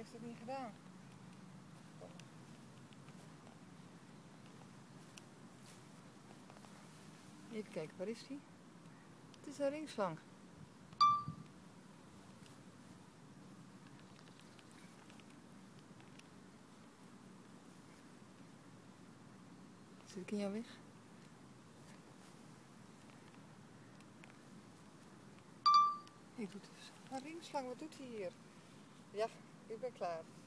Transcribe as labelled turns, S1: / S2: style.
S1: heeft het niet gedaan. Even kijken, waar is die? Het is een ringslang. Zit ik in jouw weg? Ik doe het dus. Een ringslang, wat doet hij hier? Ja, ik ben klaar.